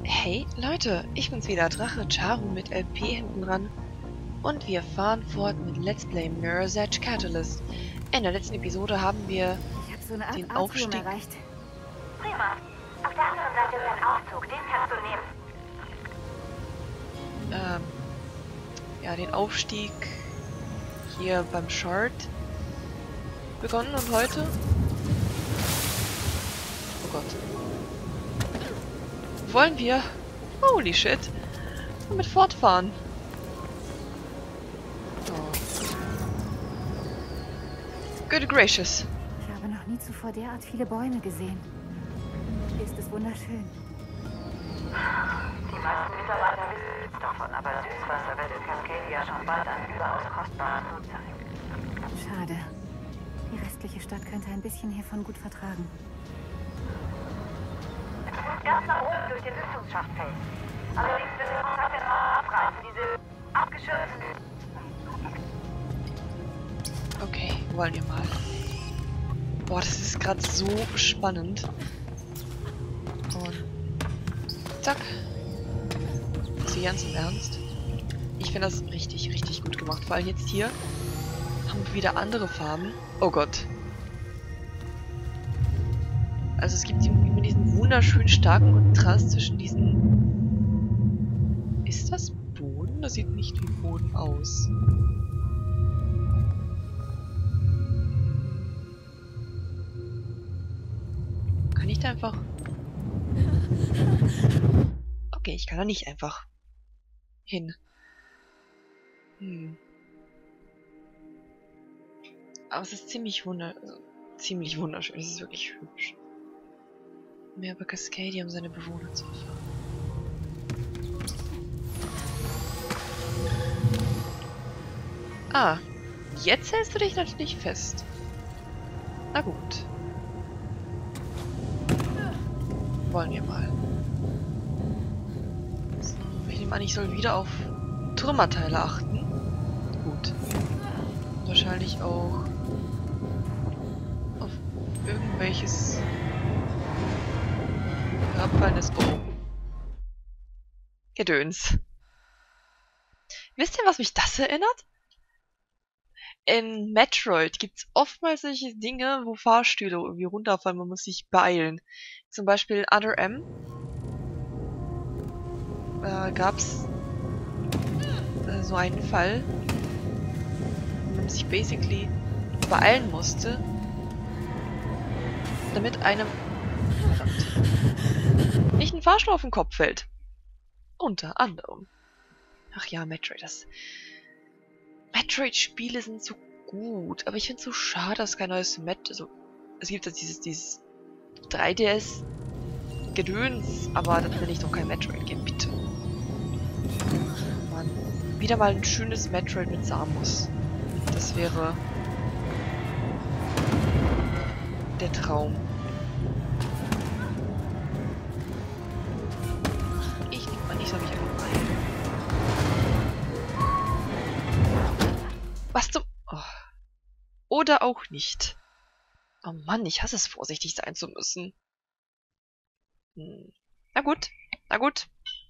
Hey Leute, ich bin's wieder, Drache Charu mit LP hinten dran und wir fahren fort mit Let's Play Mirror's Edge Catalyst. In der letzten Episode haben wir Ich habe so eine Art den Atrium Aufstieg... erreicht. Prima. Auf der anderen Seite ist ein Aufzug, den kannst du nehmen. ja, den Aufstieg hier beim Shard begonnen und heute... Oh Gott. Wollen wir... Holy shit. Damit fortfahren. Oh. Good gracious. Ich habe noch nie zuvor derart viele Bäume gesehen. Hier ist es wunderschön. Die meisten Mitarbeiter wissen nichts davon, aber Süßwasser wird in Cascadia schon bald ein überaus kostbares Gut sein. Schade. Die restliche Stadt könnte ein bisschen hiervon gut vertragen. Du musst ganz nach oben durch den Lüftungsschacht fällen. Allerdings wird der Kontakt den Raum abreißen, diese abgeschürzten... Okay, wollen wir mal. Boah, das ist gerade so spannend. Und zack. Ist hier ganz im Ernst? Ich finde das richtig, richtig gut gemacht. Vor allem jetzt hier haben wir wieder andere Farben. Oh Gott. Also es gibt immer diesen wunderschön starken Kontrast zwischen diesen... Ist das Boden? Das sieht nicht wie Boden aus. Kann ich da einfach... Okay, ich kann da nicht einfach hin. Aber es ist ziemlich ziemlich wunderschön. Es ist wirklich hübsch. Mehr über Cascadia, um seine Bewohner zu erfahren. Ah, jetzt hältst du dich natürlich fest. Na gut. Wollen wir mal. So, ich nehme an, ich soll wieder auf Trümmerteile achten. Gut. Wahrscheinlich auch auf irgendwelches herabfallendes Gedöns. Wisst ihr, was mich das erinnert? In Metroid gibt's oftmals solche Dinge, wo Fahrstühle irgendwie runterfallen, man muss sich beeilen. Zum Beispiel Other M. Gab's so einen Fall, wo man sich basically beeilen musste, damit einem nicht ein Fahrstuhl auf den Kopf fällt. Unter anderem. Ach ja, Metroid, Metroid-Spiele sind so gut, aber ich finde es so schade, dass kein neues also es gibt jetzt dieses 3DS-Gedöns, aber dann will ich doch kein Metroid geben, bitte. Mann. Wieder mal ein schönes Metroid mit Samus. Das wäre der Traum. Ich nehme mal nicht, soll mich einfach mal. Was zum... Oh. Oder auch nicht. Oh Mann, ich hasse es, vorsichtig sein zu müssen. Na gut, na gut.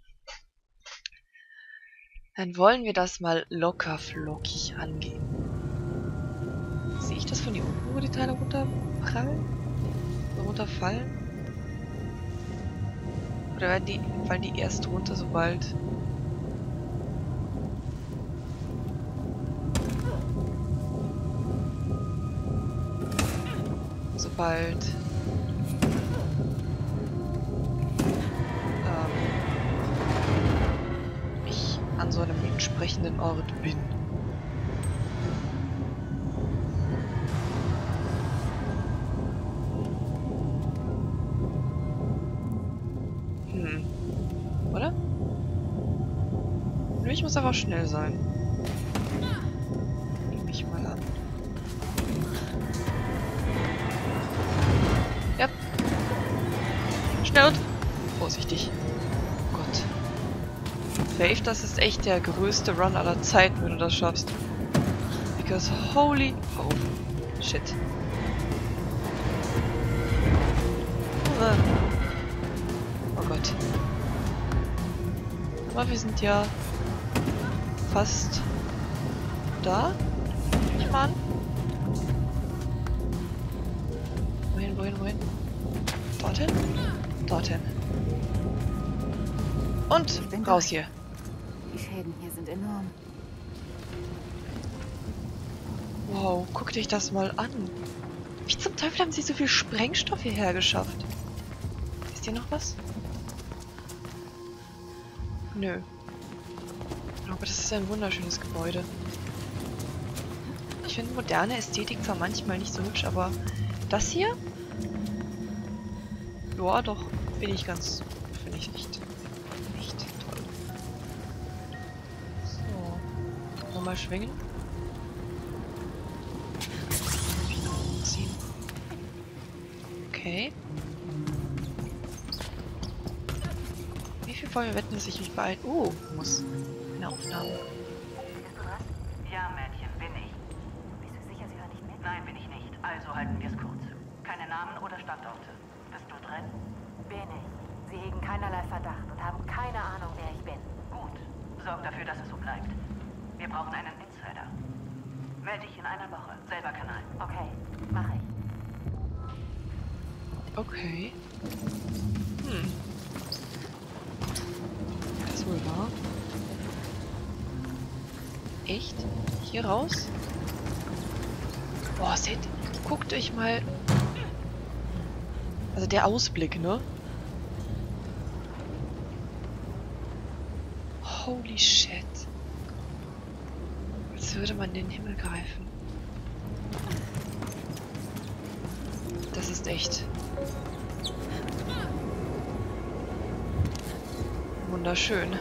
Dann wollen wir das mal locker flockig angehen. Sehe ich das von hier unten, wo die Teile runterprallen? Runterfallen? Oder fallen die erst runter, sobald... ich an so einem entsprechenden Ort bin. Oder? Ich muss einfach schnell sein. Nehme ich mal an. Ja. Schnell und vorsichtig. Oh Gott. Faith, das ist echt der größte Run aller Zeiten, wenn du das schaffst. Because holy... Oh. Shit. Oh Gott. Aber wir sind ja fast da. Ich mal an. Wohin, wohin, wohin? Dorthin? Dorthin. Und raus hier. Die Schäden hier sind enorm. Wow, guck dich das mal an. Wie zum Teufel haben sie so viel Sprengstoff hierher geschafft? Ist hier noch was? Nö. Aber das ist ein wunderschönes Gebäude. Ich finde moderne Ästhetik zwar manchmal nicht so hübsch, aber das hier? Ja, doch. Finde ich echt toll. So. Nochmal schwingen. Okay. Wie viel wollen wir wetten, dass ich mich beeilen? Muss. Eine Aufnahme. Bist du dran? Ja, Mädchen, bin ich. Bist du sicher, sie hören nicht mit? Nein, bin ich nicht. Also halten wir es kurz. Keine Namen oder Standorte. Bist du drin? Bin ich. Sie hegen keinerlei Verdacht und haben keine Ahnung, wer ich bin. Gut. Sorg dafür, dass es so bleibt. Wir brauchen einen Insider. Melde dich in einer Woche. Selber Kanal. Okay, mache ich. Okay. Das wohl wahr. Echt? Hier raus? Boah, seht, guckt euch mal. Also der Ausblick, ne? Holy shit. Als würde man den Himmel greifen. Das ist echt wunderschön.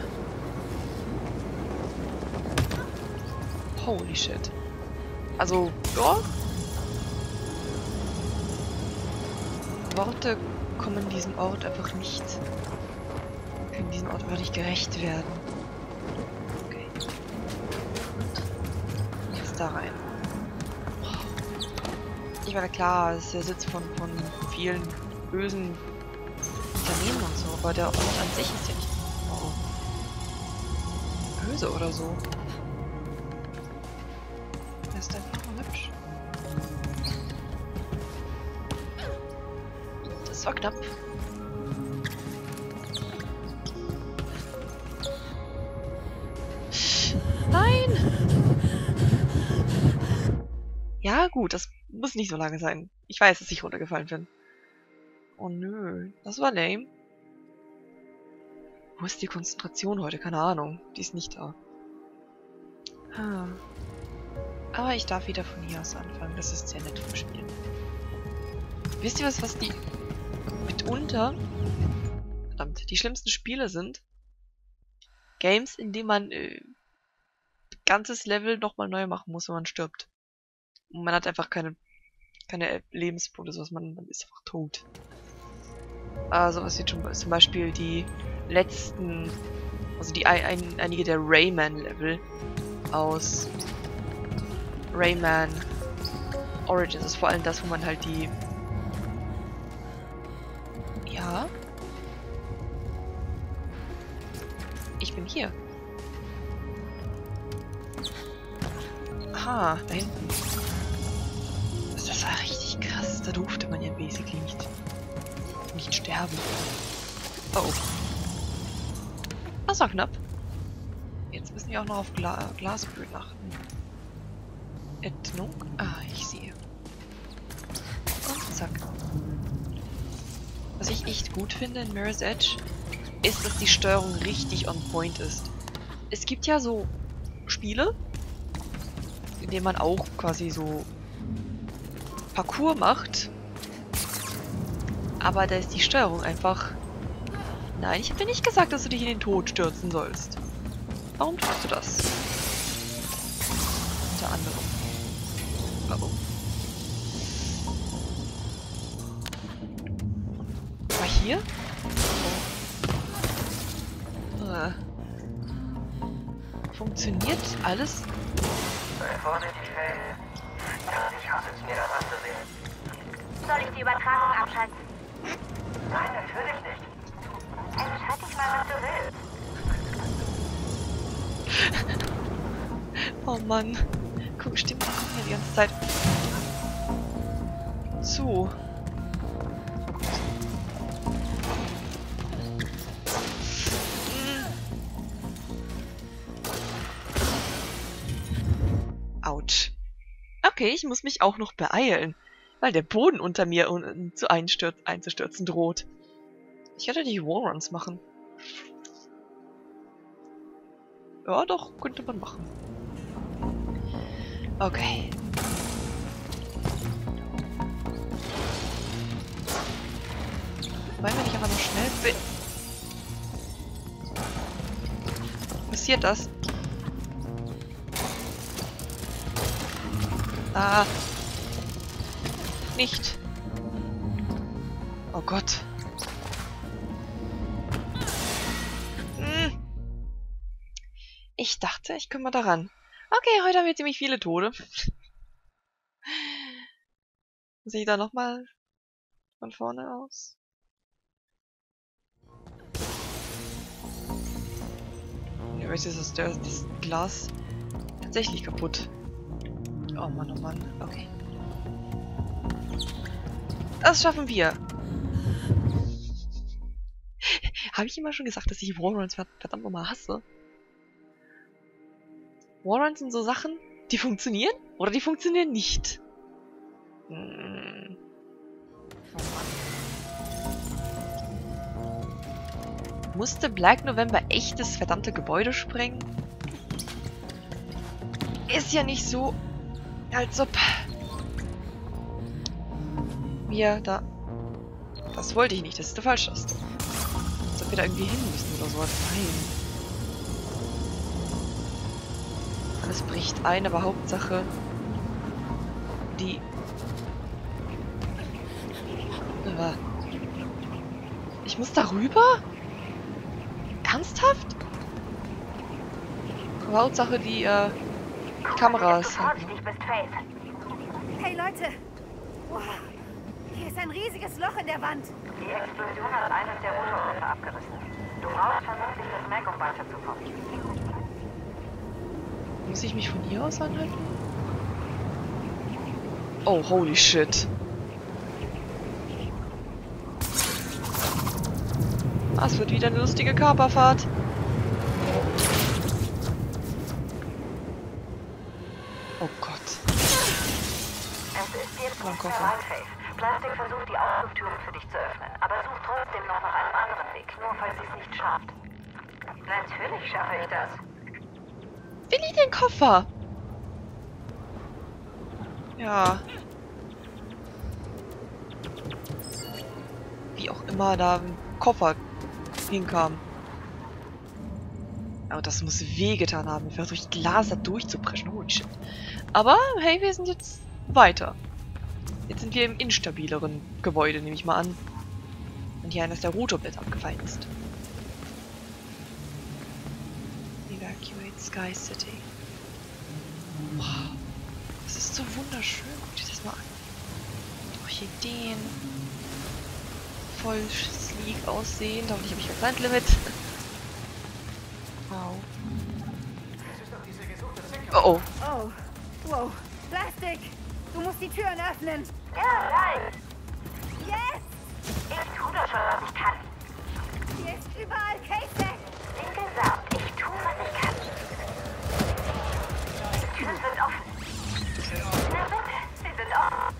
Holy shit. Also, ja. Worte kommen diesem Ort einfach nicht. Können diesem Ort wirklich gerecht werden. Okay. Und jetzt da rein. Ich meine, klar, es ist der Sitz von vielen bösen Unternehmen und so, aber der Ort an sich ist ja nicht böse oder so. Er ist einfach nur hübsch. Das war knapp. Nein! Ja, gut, das muss nicht so lange sein. Ich weiß, dass ich runtergefallen bin. Oh nö, das war lame. Wo ist die Konzentration heute? Keine Ahnung. Die ist nicht da. Aber ich darf wieder von hier aus anfangen. Das ist sehr nett vom Spiel. Wisst ihr was die mitunter verdammt, die schlimmsten Spiele sind? Games, in denen man ganzes Level nochmal neu machen muss, wenn man stirbt. Und man hat einfach keine Lebenspunkte, sowas, man ist einfach tot. Sowas wie zum Beispiel die letzten, also einige der Rayman-Level aus Rayman Origins. Das ist vor allem das, wo man halt die... Ja? Ich bin hier. Aha, da hinten. Das war richtig krass. Da durfte man ja basically nicht sterben. Oh. Das war knapp. Jetzt müssen wir auch noch auf Glasböden achten. Entnung? Ah, ich sehe. Und zack. Was ich echt gut finde in Mirror's Edge, ist, dass die Steuerung richtig on point ist. Es gibt ja so Spiele, in denen man auch quasi so Parcours macht. Aber da ist die Steuerung einfach... Nein, ich habe dir nicht gesagt, dass du dich in den Tod stürzen sollst. Warum tust du das? Unter anderem. Oh. War hier? Oh. Funktioniert alles? Sei vorsichtig, Faye. Ja, ich hasse es, mir das anzusehen. Soll ich die Übertragung abschalten? Nein, natürlich nicht. Entscheid dich mal, was du willst. Oh Mann. Guck, stimmt, die kommen ja die ganze Zeit zu. Autsch. Okay, ich muss mich auch noch beeilen, weil der Boden unter mir einzustürzen droht. Ich werde die Warruns machen. Ja, doch, könnte man machen. Okay. Weil wenn ich aber noch schnell bin... Passiert das? Ah. Nicht. Oh Gott. Ich dachte, ich komme mal daran. Okay, heute haben wir ziemlich viele Tode. Muss ich da nochmal von vorne aus? Ja, jetzt ist das Glas tatsächlich kaputt. Oh Mann, oh Mann. Okay. Das schaffen wir. Habe ich immer schon gesagt, dass ich Warruns verdammt nochmal hasse? Warruns sind so Sachen, die funktionieren oder die funktionieren nicht. Oh Mann. Musste Black November echt das verdammte Gebäude sprengen? Ist ja nicht so, als ob wir da... Das wollte ich nicht, das ist der falsche Taste. Als ob wir da irgendwie hin müssen oder sowas. Nein. Alles bricht ein, aber Hauptsache die... Ich muss da rüber? Ernsthaft? Aber Hauptsache die Kameras. Hey Leute! Wow. Hier ist ein riesiges Loch in der Wand. Die Explosion hat eines der Rotorrohre abgerissen. Du brauchst vermutlich das Mac, um weiterzukommen. Muss ich mich von hier aus anhalten? Oh, holy shit. Das wird wieder eine lustige Kaperfahrt. Oh Gott. Es ist jetzt nicht mehr weit, Faith. Plastik versucht, die Ausflugtüren für dich zu öffnen, aber sucht trotzdem noch nach einem anderen Weg, nur falls sie es nicht schafft. Natürlich schaffe ich das. Will ich den Koffer? Ja. Wie auch immer da ein Koffer hinkam. Aber das muss wehgetan haben, einfach durch Glas da durchzubrechen. Holy shit. Aber, hey, wir sind jetzt weiter. Jetzt sind wir im instabileren Gebäude, nehme ich mal an. Und hier eines der Rotorblätter abgefallen ist. Evacuate Sky City. Wow. Das ist so wunderschön. Guck dir das mal an. Die Orchideen. Voll sleek aussehen. Hoffentlich habe ich kein Zeitlimit. Wow. Oh oh. Oh, wow. Plastik! Du musst die Türen öffnen. Ja, nein. Yes! Ich tue doch schon, was ich kann. Hier ist überall Käse. Wie gesagt, ich tue, was ich kann. Die Türen sind offen. Na bitte, sie sind offen.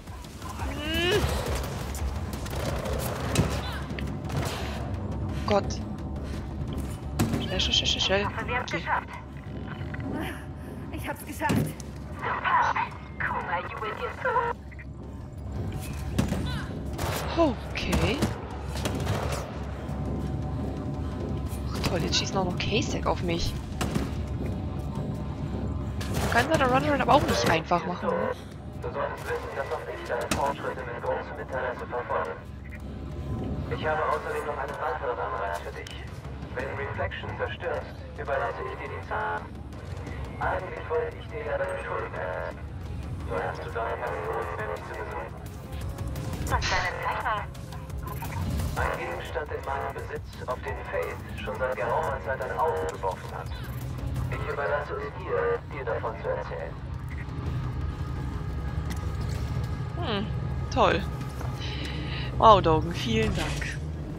Gott. Schnell, schnell, schnell, schnell. Ich hoffe, wir haben es geschafft. Ich hab's geschafft. Super. Kuma, you will do so. Okay. Ach toll, jetzt schießen auch noch K-Stack auf mich. Kann seine Runnerin aber auch nicht einfach machen. Ne? Du solltest wissen, dass auch ich deine Fortschritte mit großem Interesse verfolge. Ich habe außerdem noch einen weiteren Anreiz für dich. Wenn Reflection zerstörst, überlasse ich dir die Zahl. Eigentlich wollte ich dir ja deine Schuld ersetzen. So hast du deine Person für mich zu besuchen. Was ist deine Zeichnung? Ein Gegenstand in meinem Besitz, auf den Faith schon seit geraumer Zeit ein Auge geworfen hat. Ich überlasse es dir davon zu erzählen. Toll. Wow, Dogen, vielen Dank.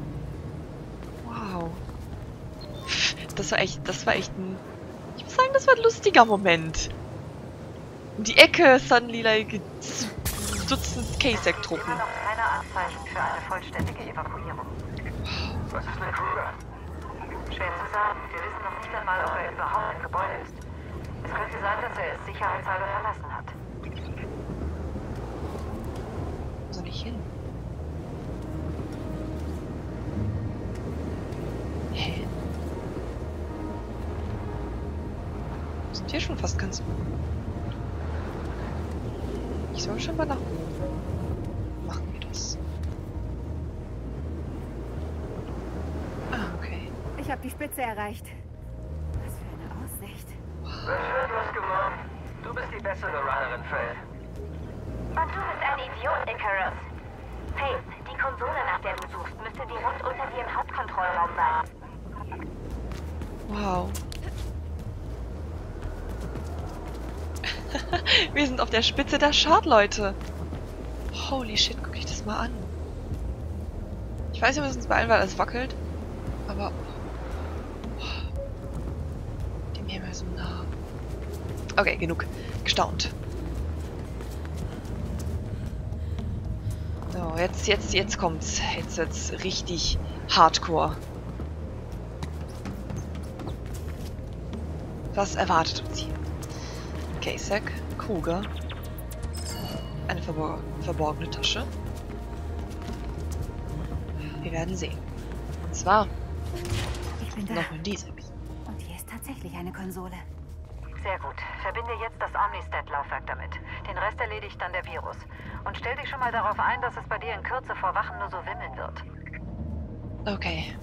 Wow. Das war echt ein... Ich muss sagen, das war ein lustiger Moment. Um die Ecke suddenly like Dutzend K-Sec-Truppen. Immer noch keine Anzeichen für eine vollständige Evakuierung. Was ist mit Kruger? Schwer zu sagen. Wir wissen noch nicht einmal, ob er überhaupt im Gebäude ist. Es könnte sein, dass er es sicherheitshalber verlassen hat. Wo soll ich hin? Hä? Wir sind hier schon fast ganz oben. Ich soll schon mal nach oben. Machen wir das. Ah, okay. Ich habe die Spitze erreicht. Was für eine Aussicht. Schön, du hast gewonnen. Du bist die bessere Runnerin, Faith. Und du bist ein Idiot, Icarus. Faith, die Konsole, nach der du suchst, müsste direkt unter dir im Hauptkontrollraum sein. Wow. Wir sind auf der Spitze der Schadleute. Holy shit, guck ich das mal an. Ich weiß, wir müssen uns beeilen, weil es wackelt. Aber... Die Meere ist so nah. Okay, genug. Gestaunt. So, jetzt kommt's. Jetzt wird's richtig hardcore. Was erwartet uns hier? K-Sec, Kruger, eine verborgene Tasche. Wir werden sehen. Und zwar Ich bin da. noch in diesem. Und hier ist tatsächlich eine Konsole. Sehr gut. Verbinde jetzt das Omnistat-Laufwerk damit. Den Rest erledigt dann der Virus. Und stell dich schon mal darauf ein, dass es bei dir in Kürze vor Wachen nur so wimmeln wird. Okay.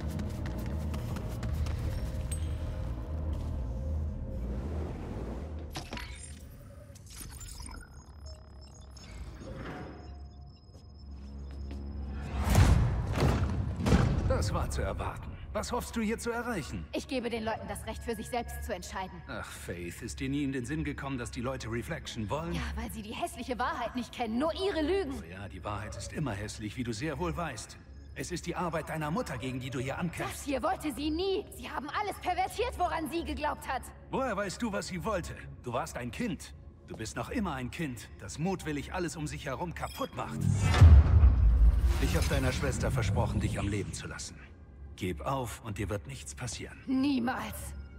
Das war zu erwarten. Was hoffst du hier zu erreichen? Ich gebe den Leuten das Recht, für sich selbst zu entscheiden. Ach, Faith, ist dir nie in den Sinn gekommen, dass die Leute Reflection wollen? Ja, weil sie die hässliche Wahrheit nicht kennen, nur ihre Lügen. Ja, die Wahrheit ist immer hässlich, wie du sehr wohl weißt. Es ist die Arbeit deiner Mutter, gegen die du hier Das ankämpfst. hier wollte sie nie. Sie haben alles pervertiert, woran sie geglaubt hat. Woher weißt du, was sie wollte? Du warst ein Kind. Du bist noch immer ein Kind, das mutwillig alles um sich herum kaputt macht. Ich habe deiner Schwester versprochen, dich am Leben zu lassen. Gib auf und dir wird nichts passieren. Niemals.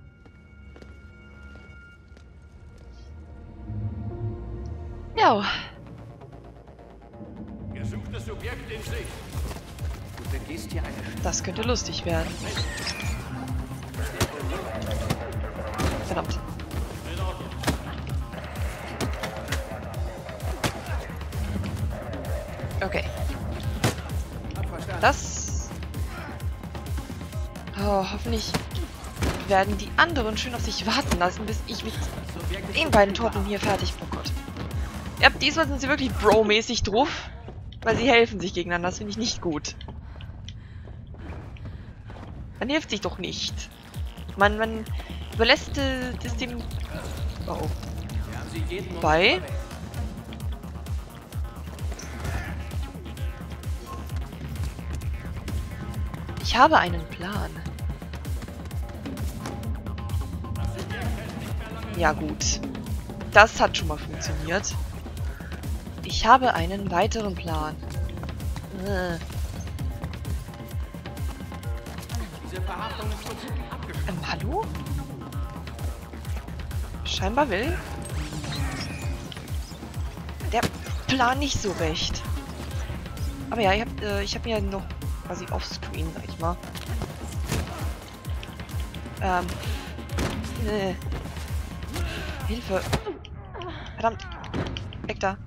Ja. Gesuchtes Subjekt in Sicht. Du begehst hier eine Das könnte lustig werden. Verdammt. Okay. Das... Oh, hoffentlich werden die anderen schön auf sich warten lassen, bis ich mit den beiden Toten hier fertig... Oh Gott. Ja, diesmal sind sie wirklich Bro-mäßig drauf, weil sie helfen sich gegeneinander. Das finde ich nicht gut. Man hilft sich doch nicht. Man überlässt das dem... Oh. Bei... Ich habe einen Plan. Ja gut. Das hat schon mal funktioniert. Ich habe einen weiteren Plan. Hallo? Scheinbar will der Plan nicht so recht. Aber ja, ich hab mir noch quasi offscreen, sag ich mal. Hilfe. Verdammt. Weg da.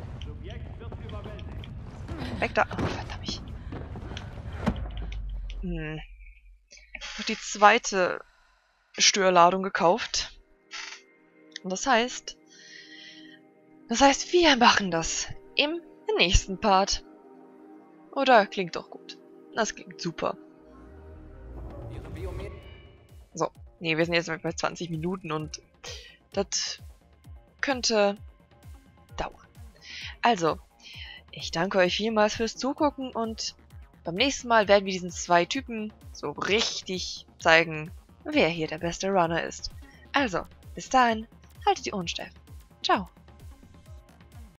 Weg da. Oh, verdammt. Noch die zweite Störladung gekauft. Und das heißt, wir machen das im nächsten Part. Oder klingt doch gut. Das klingt super. So, nee, wir sind jetzt bei 20 Minuten und das könnte dauern. Also, ich danke euch vielmals fürs Zugucken und beim nächsten Mal werden wir diesen 2 Typen so richtig zeigen, wer hier der beste Runner ist. Also, bis dahin, haltet die Ohren steif. Ciao.